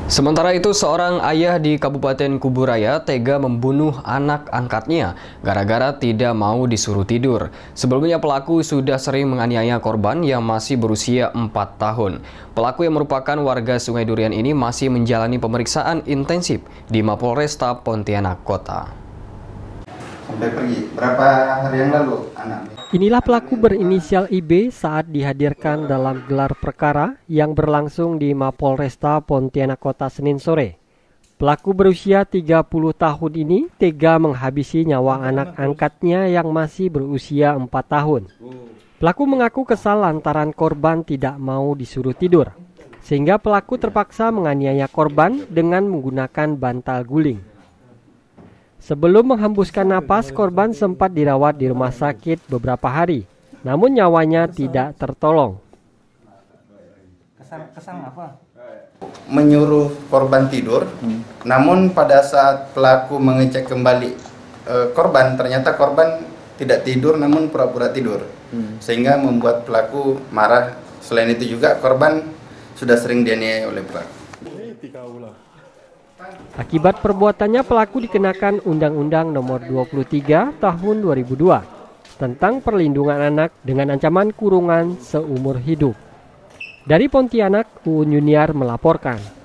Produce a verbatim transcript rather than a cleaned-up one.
Sementara itu, seorang ayah di Kabupaten Kuburaya tega membunuh anak angkatnya gara-gara tidak mau disuruh tidur. Sebelumnya pelaku sudah sering menganiaya korban yang masih berusia empat tahun. Pelaku yang merupakan warga Sungai Durian ini masih menjalani pemeriksaan intensif di Mapolresta Pontianak Kota. Sampai pergi. Berapa hari yang lalu anaknya? Inilah pelaku berinisial I B saat dihadirkan dalam gelar perkara yang berlangsung di Mapolresta Pontianak Kota Senin sore. Pelaku berusia tiga puluh tahun ini tega menghabisi nyawa anak angkatnya yang masih berusia empat tahun. Pelaku mengaku kesal lantaran korban tidak mau disuruh tidur, sehingga pelaku terpaksa menganiaya korban dengan menggunakan bantal guling. Sebelum menghembuskan napas, korban sempat dirawat di rumah sakit beberapa hari, namun nyawanya tidak tertolong. Kesan apa? Menyuruh korban tidur, hmm. namun pada saat pelaku mengecek kembali e, korban, ternyata korban tidak tidur namun pura-pura tidur, hmm. sehingga membuat pelaku marah. Selain itu juga korban sudah sering dianiaya oleh pelaku. Akibat perbuatannya, pelaku dikenakan Undang-Undang Nomor dua puluh tiga Tahun dua ribu dua tentang perlindungan anak dengan ancaman kurungan seumur hidup. Dari Pontianak, Uun Yuniar melaporkan.